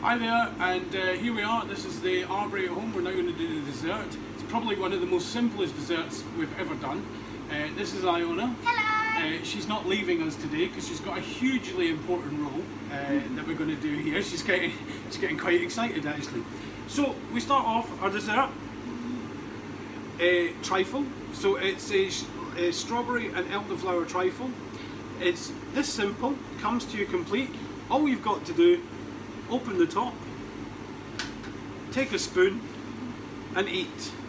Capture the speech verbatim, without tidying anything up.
Hi there, and uh, here we are. This is the Arbory at home. We're now going to do the dessert. It's probably one of the most simplest desserts we've ever done. Uh, this is Iona. Hello! Uh, she's not leaving us today because she's got a hugely important role uh, that we're going to do here. She's getting, she's getting quite excited actually. So we start off our dessert, a trifle. So it's a, a strawberry and elderflower trifle. It's this simple, comes to you complete. All you've got to do, open the top, take a spoon and eat.